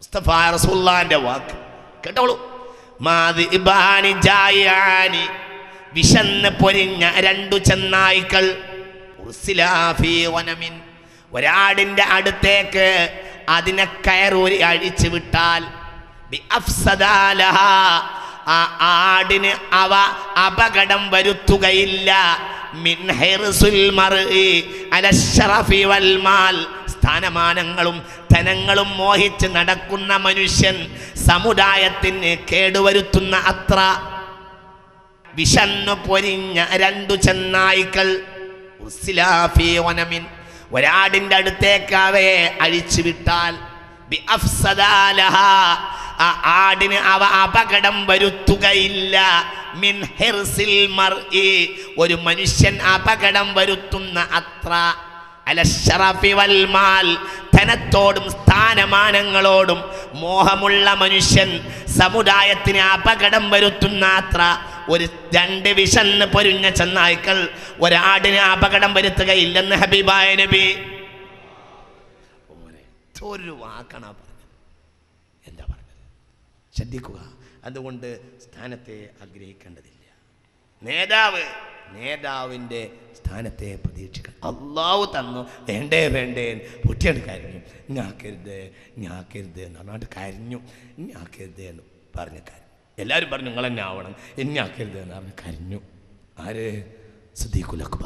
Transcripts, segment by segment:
മുസ്തഫ റസൂലുള്ളാഹിന്റെ വാക്ക് കേട്ടോളൂ. മാദിബാനി ജായാനി, വിശന്ന് പൊരിഞ്ഞ രണ്ടു ചെന്നായ്ക്കൾ, ഉർസിലാ ഫീ വനമിൻ, ഒരാടിന്റെ അടുത്തേക്ക് അതിനെ കയറൂരി അഴിച്ചു വിട്ടാൽ ആ ആടിന് അവ അപകടം വരുത്തുകയില്ല. മിൻ ഹിർസുൽ മർഇ അല ശറഫി വൽ മാൽ, സ്ഥാനമാനങ്ങളും ധനങ്ങളും മോഹിച്ച് നടക്കുന്ന മനുഷ്യൻ സമുദായത്തിന് കേടുവരുത്തുന്ന അത്ര. വിശന്നു പൊരിഞ്ഞ രണ്ടു ചെന്നായ്ക്കൾ, ഒരാടിന്റെ അടുത്തേക്ക് അവയെ അഴിച്ചുവിട്ടാൽ ആ ആടിന് അവ അപകടം വരുത്തുകയില്ല. മിൻ ഹിർസിൽ മർഇ, ഒരു മനുഷ്യൻ അപകടം വരുത്തുന്ന അത്ര. അലശറഫി വൽ മാൽ, ധനത്തോടും സ്ഥാനമാനങ്ങളോടും മോഹമുള്ള മനുഷ്യൻ സമുദായത്തിന് അപകടം വരുത്തുന്ന അത്ര. ഒരു രണ്ട് വിശന്ന് പൊരിഞ്ഞ ചെന്നായ്ക്കൾ ഒരാടിന് അപകടം വരുത്തുകയില്ലെന്ന് ഹബീബായ നബി. ഒരു വാക്കാണ് പറഞ്ഞത്. എന്താ പറഞ്ഞത്? ശ്രദ്ധിക്കുക. അതുകൊണ്ട് സ്ഥാനത്തെ ആഗ്രഹിക്കേണ്ടതില്ല. നേതാവിൻ്റെ സ്ഥാനത്തെ പ്രതീക്ഷിക്കണം. അള്ളാഹു തന്നു, വേണ്ടേ പൊട്ടിയാണ് കരഞ്ഞു, ഞാക്കരുത് എന്ന് പറഞ്ഞാണ്ട് കരഞ്ഞു. ഞാക്കരുത് എന്ന് പറഞ്ഞ കാര്യം എല്ലാവരും പറഞ്ഞു നിങ്ങൾ തന്നെ ആവണം, എന്നാക്കരുത് എന്ന് പറഞ്ഞ് കരഞ്ഞു. ആര്? സിദ്ദീഖുൽ അക്ബർ.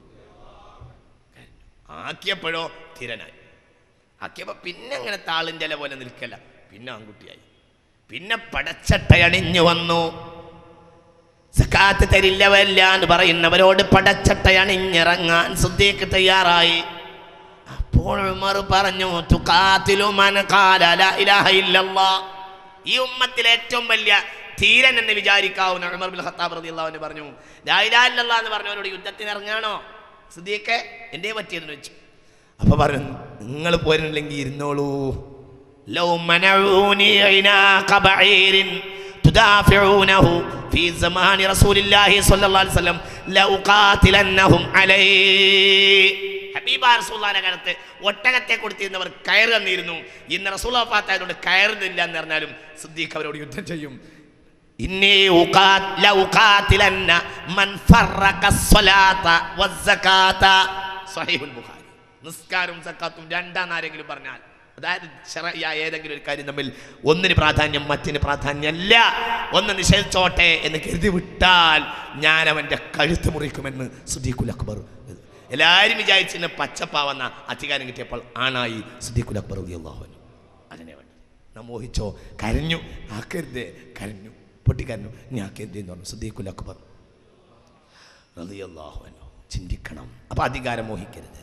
ആക്കിയപ്പോഴോ തിരനായി. ആക്കിയപ്പോൾ പിന്നെ അങ്ങനെ താളിൻ്റെ ഇല പോലെ നിൽക്കല, പിന്നെ ആൺകുട്ടിയായി. പിന്നെ പടച്ചട്ടയണിഞ്ഞു വന്നു. സക്കാത്ത് തരില്ലവല്ല എന്ന് പറയുന്നവരോട് പടച്ചട്ടയണിഞ്ഞിറങ്ങാൻ സിദ്ദീഖ് തയ്യാറായി. അപ്പോൾ ഉമർ പറഞ്ഞു, തുഖാതിലു മൻ ഖാല ലാ ഇലാഹ ഇല്ലല്ലാഹ്, ഈ ഉമ്മത്തിലെ ഏറ്റവും വലിയ ധീരൻ എന്ന് വിചാരിക്കാവുന്ന ഉമർ ബിൻ ഖത്താബ് റളിയല്ലാഹു അൻഹു പറഞ്ഞു, ലാ ഇലാഹ ഇല്ലല്ലാഹ് എന്ന് പറഞ്ഞവരോട് യുദ്ധത്തിന് ഇറങ്ങാണോ സിദ്ദീഖേ? എന്തേ പറ്റിയെന്ന് വെച്ചു. അപ്പൊ പറഞ്ഞു, നിങ്ങൾ പോരുന്നില്ലെങ്കിൽ ഇരുന്നോളൂ. ലൗ മനഊനി ഇനാഖ ബഈരിൻ തുദാഫിഊനഹു ഫീ സമാനി റസൂലില്ലാഹി സ്വല്ലല്ലാഹു അലൈഹി വസല്ലം ലഉഖാതിലന്നഹും അലൈഹി. ഹബീബായ റസൂലുള്ളാഹിന്റെ കാലത്ത് ഒട്ടകത്തെ കൊടുത്തിരുന്നവർ കയർ തന്നിരുന്നു. ഇന്ന് റസൂൽ വഫാത്തായതുകൊണ്ട് കയറുന്നില്ല എന്ന് പറഞ്ഞാലും സിദ്ദീഖ് അവരോട് യുദ്ധം ചെയ്യും. ഇന്നി ലഉഖാതിലന്ന മൻ ഫറഖ സ്വലാത വസ്സകാത. സ്വഹീഹുൽ ബുഖാരി. നിസ്കാരവും സക്കാത്തും രണ്ടാന്നാരെങ്കിലും പറഞ്ഞാൽ, അതായത് ശറഈയായ ഏതെങ്കിലും ഒരു കാര്യം തമ്മിൽ ഒന്നിന് പ്രാധാന്യം മറ്റിന് പ്രാധാന്യമല്ല, ഒന്ന് നിഷേധിച്ചോട്ടെ എന്ന് കരുതി വിട്ടാൽ ഞാൻ അവൻ്റെ കഴുത്ത് മുറിക്കുമെന്ന് സിദ്ദീഖുൽ അക്ബർ. എല്ലാവരും വിചാരിച്ചിന് പച്ചപ്പാവെന്ന അധികാരം കിട്ടിയപ്പോൾ ആണായി സിദ്ദീഖുൽ അക്ബർ റളിയല്ലാഹു അൻഹു. അതിനെ വേണ്ട നാം മോഹിച്ചോ, കരഞ്ഞു, ആക്കരുത്, കരഞ്ഞു, പൊട്ടിക്കരഞ്ഞു, ഇനി ആക്കരുത് എന്ന് പറഞ്ഞു സിദ്ദീഖുൽ അക്ബർ റളിയല്ലാഹു അൻഹു. ചിന്തിക്കണം. അപ്പം അധികാരം മോഹിക്കരുത്.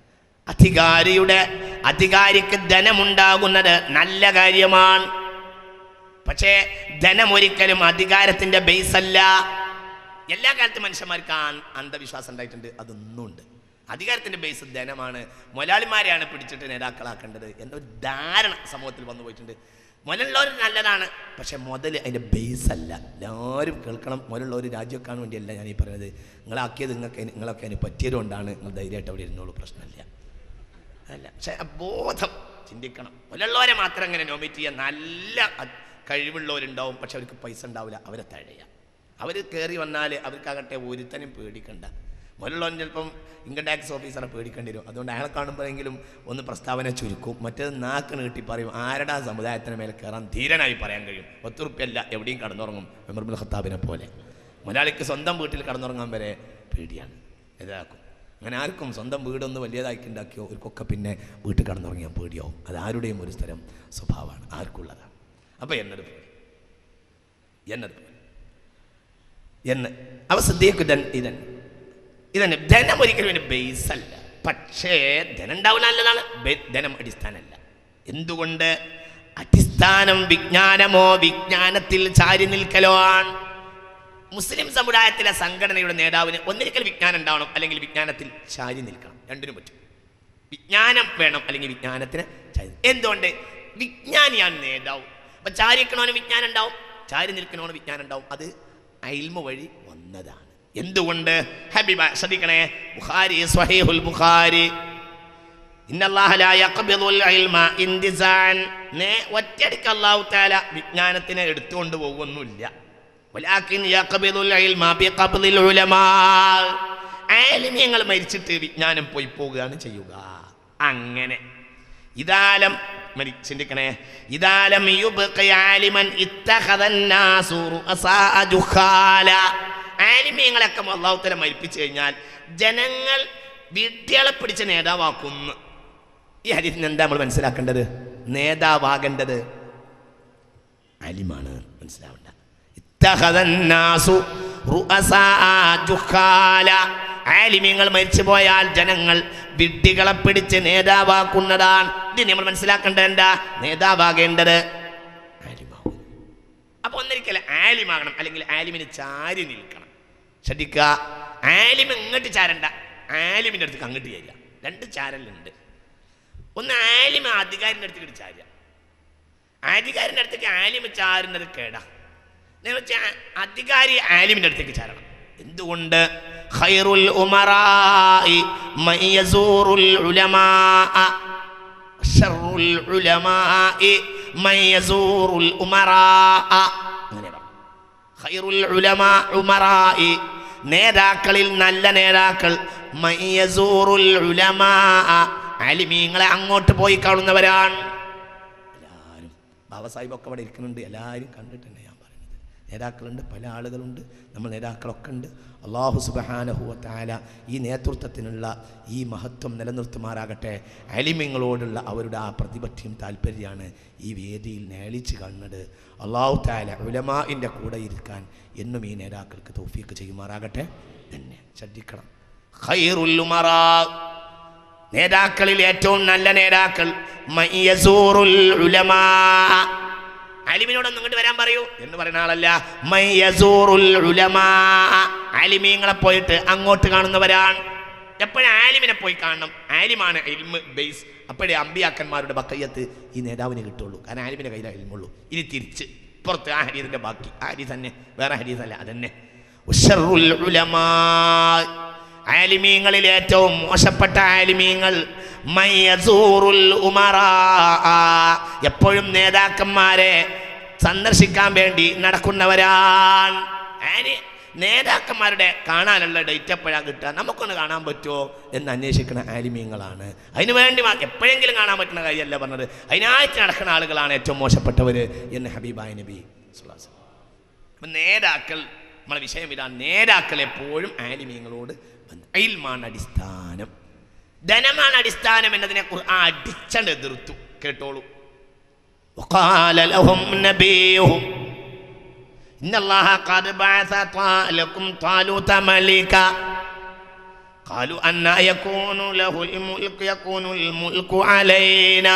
അധികാരിക്ക് ധനമുണ്ടാകുന്നത് നല്ല കാര്യമാണ്. പക്ഷേ ധനമൊരിക്കലും അധികാരത്തിൻ്റെ ബേസല്ല. എല്ലാ കാലത്തും മനുഷ്യന്മാർക്ക് അന്ധവിശ്വാസം ഉണ്ടായിട്ടുണ്ട്, അതൊന്നുമുണ്ട്. അധികാരത്തിൻ്റെ ബേസ് ധനമാണ്. മുതലാളിമാരെയാണ് പിടിച്ചിട്ട് നേതാക്കളാക്കേണ്ടത് എന്നൊരു ധാരണ സമൂഹത്തിൽ വന്നു പോയിട്ടുണ്ട്. മുതലുള്ളവർ നല്ലതാണ്, പക്ഷെ മുതൽ അതിൻ്റെ ബേസ് അല്ല. എല്ലാവരും കേൾക്കണം. മുതലുള്ളവർ രാജ്യമൊക്കാൻ വേണ്ടിയല്ല ഞാൻ ഈ പറയുന്നത്. നിങ്ങളാക്കിയത് നിങ്ങളൊക്കെ അതിന് പറ്റിയതുകൊണ്ടാണ്. നിങ്ങൾ ധൈര്യമായിട്ട് അവിടെ ഇരുന്നോളൂ, പ്രശ്നമില്ല. അല്ല, പക്ഷെ ബോധം ചിന്തിക്കണം. മുതലുള്ളവരെ മാത്രം അങ്ങനെ നോമിനേറ്റ് ചെയ്യാൻ നല്ല കഴിവുള്ളവരുണ്ടാവും, പക്ഷെ അവർക്ക് പൈസ ഉണ്ടാവില്ല. അവരെ തഴയാം. അവർ കയറി വന്നാൽ അവർക്കാകട്ടെ ഒരുത്തനും പേടിക്കണ്ട. മുതലുള്ളവൻ ചിലപ്പം ഇൻകം ടാക്സ് ഓഫീസറെ പേടിക്കേണ്ടി വരും. അതുകൊണ്ട് അയാളെ കാണുമ്പോഴെങ്കിലും ഒന്ന് പ്രസ്താവന ചുരുക്കും. മറ്റേത് നാക്ക് നീട്ടി പറയും. ആരുടെ സമുദായത്തിന് മേലെ കയറാൻ ധീരനായി പറയാൻ കഴിയും. 10 റുപ്യല്ല എവിടെയും കടന്നുറങ്ങും. ഉമർ ഇബ്നുൽ ഖത്താബിനെ പോലെ. മുതലാളിക്ക് സ്വന്തം വീട്ടിൽ കടന്നുറങ്ങാൻ വരെ പേടിയാണ്. ഇതാക്കും. അങ്ങനെ ആർക്കും സ്വന്തം വീടൊന്ന് വലിയതാക്കി ഉണ്ടാക്കിയോ അവർക്കൊക്കെ പിന്നെ വീട്ടിൽ കടന്നുറങ്ങിയാൽ പേടിയാവും. അത് ആരുടെയും ഒരു സ്ഥലം സ്വഭാവമാണ്, ആർക്കുള്ളതാണ്. അപ്പോൾ എന്നതുപോലെ അവ സിദ്ദീഖ് ഇതന്നെ ധനം ഒരിക്കലും ഒരു ബേസ് അല്ല. പക്ഷേ ധനം ഉണ്ടാവുന്ന നല്ലതാണ്, ധനം അടിസ്ഥാനമല്ല. എന്തുകൊണ്ട്? അടിസ്ഥാനം വിജ്ഞാനമോ വിജ്ഞാനത്തിൽ ചാരി നിൽക്കലോ ആണ്. മുസ്ലിം സമുദായത്തിലെ സംഘടനയുടെ നേതാവിന് ഒന്നിരിക്കൽ വിജ്ഞാനം ഉണ്ടാവണം, അല്ലെങ്കിൽ വിജ്ഞാനത്തിൽ ചാരി നിൽക്കണം. രണ്ടിനും പറ്റും. വിജ്ഞാനം വേണം, അല്ലെങ്കിൽ വിജ്ഞാനത്തിന് ചാരി. എന്തുകൊണ്ട്? വിജ്ഞാനിയാണ് നേതാവ്. അപ്പം ചാരിക്കണോന് വിജ്ഞാനം ഉണ്ടാവും, ചാരി നിൽക്കണോന് വിജ്ഞാനം ഉണ്ടാവും. അത് ഇൽമു വഴി വന്നതാണ്. എന്തുകൊണ്ട്? ഹബീബ ശ്രദ്ധിക്കണേ, ബുഖാരി, സ്വഹീഹുൽ ബുഖാരി ഇന്നല്ലാഹ ലാ യഖ്ബിദുൽ ഇൽമ ഇന്തിസാൻ. ഒറ്റയടിക്ക് അല്ലാഹു തആല വിജ്ഞാനത്തിനെ എടുത്തുകൊണ്ട് പോകുന്നില്ല. വലാകിൻ യഖ്ബിദുൽ ഇൽമ ബിഖബ്ദിൽ ഉലമാ. ആലിമീങ്ങൾ മരിച്ചിട്ട് വിജ്ഞാനം പോയി പോകുകയാണ് ചെയ്യുക. അങ്ങനെ ഇദാലം ചിന്തിക്കണേ, ഇദാലം യുബ്ഖി ആലിമൻ ഇത്തഖദന്നാസു റുഅസാ ജുഖാല. ആലിമീങ്ങളൊക്കെ അല്ലാഹു തആല മരിപ്പിച്ചു കഴിഞ്ഞാൽ ജനങ്ങൾ വിഡ്ഢികളെ പിടിച്ച് നേതാവാക്കുന്നു. ഈ ഹദീസിന് എന്താ നമ്മൾ മനസ്സിലാക്കേണ്ടത്? നേതാവാകേണ്ടത് ആലിമാണ്. മനസ്സിലാവണ്ട. ഇത്തഖദന്നാസു റുഅസാ ജുഖാല. ആലിമീങ്ങൾ മരിച്ചു പോയാൽ ജനങ്ങൾ വിഡ്ഢികളെ പിടിച്ച് നേതാവാക്കുന്നതാണ്. ഇത് നമ്മൾ മനസ്സിലാക്കേണ്ടത് എന്താ? നേതാവാകേണ്ടത് ആലിമാവും. അപ്പൊ ഒന്നിരിക്കല ആലിമാകണം, അല്ലെങ്കിൽ ആലിമിന് ചാരി നിൽക്കണം. ശ്രദ്ധിക്കുക, ആലിം ഇങ്ങോട്ട് ചാരണ്ട, ആലിമിൻ്റെ അടുത്തേക്ക് അങ്ങോട്ട് ചാരുക. രണ്ട് ചാരലുണ്ട്. ഒന്ന് ആലിമ അധികാരിൻ്റെ അടുത്തേക്ക് ചാരുക. അധികാരിൻ്റെ അടുത്തേക്ക് ആലിമ ചാരുന്നത് കേടാ. അധികാരി ആലിമിൻ്റെ അടുത്തേക്ക് ചാരണം. എന്തുകൊണ്ട്? ഖൈറുൽ ഉമറാഇ മൻ യസൂറുൽ ഉലമാ ശർറുൽ ഉലമാഇ മൻ യസൂറുൽ ഉമറാ. അങ്ങനെ പറ. ഖൈറുൽ ഉലമാ ഉമറാഇ, നേതാക്കളിൽ നല്ല നേതാക്കൾ. മൻ യസൂറുൽ ഉലമാ, ആലിമീങ്ങളെ അങ്ങോട്ട് പോയി കാണുന്നവരാണ്. എല്ലാവരും ബാബാ സാഹിബൊക്കെ അവിടെ ഇരിക്കുന്നുണ്ട്. എല്ലാവരും കണ്ടിട്ടുണ്ട്. ഞാൻ പറയുന്നത് നേതാക്കളുണ്ട്, പല ആളുകളുണ്ട്, നമ്മൾ നേതാക്കളൊക്കെ ഉണ്ട്. അല്ലാഹു സുബ്ഹാനഹു വ തആല ഈ നേതൃത്വത്തിനുള്ള ഈ മഹത്വം നിലനിർത്തുമാറാകട്ടെ. ആലിമീങ്ങളോടുള്ള അവരുടെ ആ പ്രതിപത്തിയും താല്പര്യമാണ് ഈ വേദിയിൽ നേളിച്ച് കാണുന്നത്. അല്ലാഹു തആല ഉലമാഇൻ്റെ കൂടെ ഇരിക്കാൻ എന്നും ഈ നേതാക്കൾക്ക് തൗഫീഖ് ചെയ്യുമാറാകട്ടെ. തന്നെ ശ്രദ്ധിക്കണം. ഖൈറുൽ ഉമറാ, നേതാക്കളിൽ ഏറ്റവും നല്ല നേതാക്കൾ. മൻ യസൂറുൽ ഉലമാ, ആലിമിനോടൊന്നും ഇങ്ങോട്ട് വരാൻ പറയൂ എന്ന് പറയുന്ന ആളല്ല. മൻ യസൂറുൽ ഉലമാ, ആലിമീങ്ങളെ പോയിട്ട് അങ്ങോട്ട് കാണുന്നവരാണ്. എപ്പോഴും ആലിമിനെ പോയി കാണണം. ആലിമാണ് ഇൽമ് ബേസ്. അപ്പോഴേ അമ്പിയാക്കന്മാരുടെ ബക്കയ്യത്ത് ഈ നേതാവിന് കിട്ടുള്ളൂ. കാരണം ആലിമിൻ്റെ കയ്യിലാണ് ഇൽമുള്ളൂ. ഇനി തിരിച്ച് പുറത്ത് ആ ഹദീസിന്റെ ബാക്കി ആ ഹദീസ് തന്നെ, വേറെ ഹദീസ് അല്ല, അതന്നെ. ഉശറുൽ ഉലമാ, ആലിമീങ്ങളിൽ ഏറ്റവും മോശപ്പെട്ട ആലിമീങ്ങൾ. മൻ യസൂറുൽ ഉമറാ, എപ്പോഴും നേതാക്കന്മാരെ സന്ദർശിക്കാൻ വേണ്ടി നടക്കുന്നവരാണ്. നേതാക്കന്മാരുടെ കാണാനുള്ള ഡേറ്റ് എപ്പോഴാണ് കിട്ടുക, നമുക്കൊന്ന് കാണാൻ പറ്റുമോ എന്ന് അന്വേഷിക്കുന്ന ആലിമീങ്ങളാണ്. അതിനു വേണ്ടി എപ്പോഴെങ്കിലും കാണാൻ പറ്റുന്ന കാര്യമല്ല പറഞ്ഞത്. അതിനായിട്ട് നടക്കുന്ന ആളുകളാണ് ഏറ്റവും മോശപ്പെട്ടവർ എന്ന് ഹബീബായ നബി സ്വല്ലല്ലാഹു അലൈഹി വസല്ലം. അപ്പം നേതാക്കൾ, നമ്മളെ വിഷയം ഇതാണ്. നേതാക്കൾ എപ്പോഴും ആലിമീങ്ങളോട് ഇൽമാണ് അടിസ്ഥാനം, ധനമാണ് അടിസ്ഥാനം എന്നതിനെ ഖുർആൻ അടിച്ചണ്ട് എതിർത്തു. കേട്ടോളൂ. വഖാല ലഹും നബിയുഹും ഇന്നല്ലാഹ ഖദ് ബഅസ ലക്കും ത്വാലൂത മലിക ഖാലു അന്നാ യകൂനു ലഹുൽ മുൽകു യകൂനുൽ മുൽകു അലൈനാ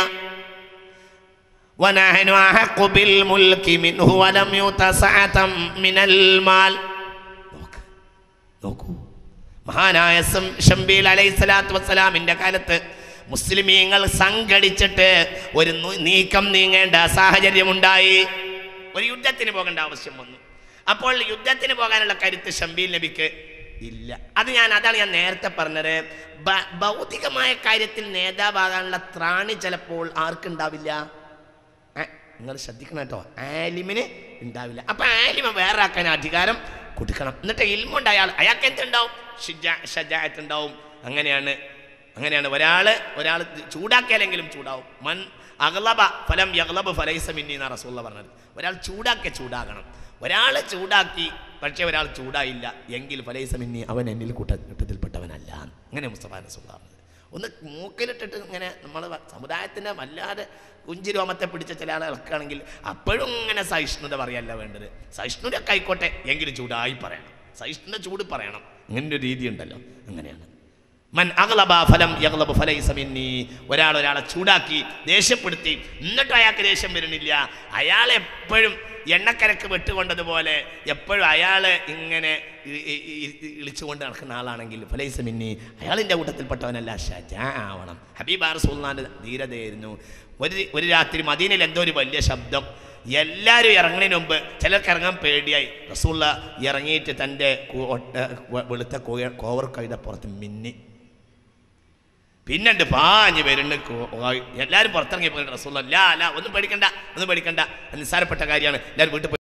വനഹ്നു അഹഖു ബിൽ മുൽകി മിൻഹു വലം യുത സഅതം മിനൽ മാൽ. നോക്കൂ, മഹാനായ ശംബീൽ അലൈഹിസ്സലാത്തു വസ്സലാമിൻ്റെ കാലത്ത് മുസ്ലിമീങ്ങൾ സംഘടിച്ചിട്ട് ഒരു നീക്കം നീങ്ങേണ്ട സാഹചര്യമുണ്ടായി. ഒരു യുദ്ധത്തിന് പോകേണ്ട ആവശ്യം വന്നു. അപ്പോൾ യുദ്ധത്തിന് പോകാനുള്ള കരുത്ത് ശംബീൽ നബിക്ക് ഇല്ല. അതാണ് ഞാൻ നേരത്തെ പറഞ്ഞത്. ഭൗതികമായ കാര്യത്തിൽ നേതാവാകാനുള്ള ത്രാണി ചിലപ്പോൾ ആർക്കുണ്ടാവില്ല. നിങ്ങൾ ശ്രദ്ധിക്കണം കേട്ടോ, ആലിമിന് ഉണ്ടാവില്ല. അപ്പൊ ആലിമ വേറെ ആക്കാൻ അധികാരം കൊടുക്കണം. എന്നിട്ട് ഇൽമുണ്ട് അയാൾക്ക് എന്തുണ്ടാവും? ഷജാഅത്ത് ഉണ്ടാവും. അങ്ങനെയാണ് ഒരാൾ ചൂടാക്കിയാലെങ്കിലും ചൂടാവും. മൻ അഗ്ലബ ഫലം യഗ്ലബ് ഫലൈസ മിന്നി എന്നാണ് റസൂലുള്ളാഹി പറഞ്ഞത്. ഒരാൾ ചൂടാകണം. ഒരാൾ ചൂടാക്കി പക്ഷേ ഒരാൾ ചൂടായില്ല എങ്കിൽ ഫലൈസ മിന്നി, അവൻ എന്നിൽ കൂട്ടത്തിൽപ്പെട്ടവനല്ല. അങ്ങനെ മുസ്തഫ റസൂലുള്ളാഹി പറഞ്ഞത്. ഒന്ന് മൂക്കിലിട്ടിട്ട് ഇങ്ങനെ നമ്മൾ സമുദായത്തിൻ്റെ വല്ലാതെ കുഞ്ചിരോമത്തെ പിടിച്ച ചില ആൾ ഇളക്കുകയാണെങ്കിൽ അപ്പോഴും ഇങ്ങനെ സഹിഷ്ണുത പറയല്ല വേണ്ടത്. സഹിഷ്ണുതയൊക്കെ ആയിക്കോട്ടെ, എങ്കിലും ചൂടായി പറയണം, സഹിഷ്ണുത ചൂട് പറയണം. അങ്ങനെ ഒരു രീതി ഉണ്ടല്ലോ. അങ്ങനെയാണ്. മൻ അഗ്ലബ ഫലം യഗ്ലബ് ഫലൈസ മിന്നി, ഒരാളെ ചൂടാക്കി ദേഷ്യപ്പെടുത്തി എന്നിട്ടും അയാൾക്ക് ദേഷ്യം വരുന്നില്ല, അയാളെ എപ്പോഴും എണ്ണക്കരക്ക് വെട്ടുകൊണ്ടതുപോലെ എപ്പോഴും അയാൾ ഇങ്ങനെ ഇളിച്ചുകൊണ്ട് നടക്കുന്ന ആളാണെങ്കിൽ ഫലൈസ മിന്നി, അയാളിൻ്റെ കൂട്ടത്തിൽപ്പെട്ടവനല്ല, ഷജാ ആവണം. ഹബീബ് റസൂലുള്ളാഹിന്റെ ധീരതയായിരുന്നു. ഒരു രാത്രി മദീനയിൽ എന്തോ ഒരു വലിയ ശബ്ദം. എല്ലാവരും ഇറങ്ങുന്നതിന് മുമ്പ് ചിലർക്ക് ഇറങ്ങാൻ പേടിയായി. റസൂലുള്ളാഹി ഇറങ്ങിയിട്ട് തൻ്റെ വെളുത്ത കോവർ കഴുത പുറത്ത് മിന്നി. പിന്നണ്ട് പാഞ്ഞ് വരുന്ന എല്ലാവരും പുറത്തിറങ്ങിയപ്പോൾ റസൂലുള്ളാഹി ലാ ഒന്നും പേടിക്കണ്ട നിസ്സാരപ്പെട്ട കാര്യമാണ് എല്ലാവരും വീട്ടിൽ